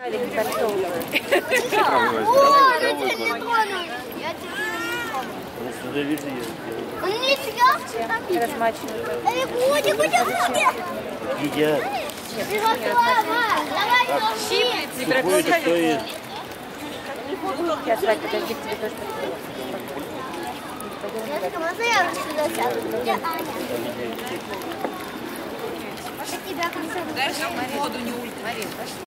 Он не съел? Едят. Сухой стоит. Сейчас, Вадь, подожди, к тебе тоже Можно я сюда сяду? Где Аня? Дальше воду не ультимарин.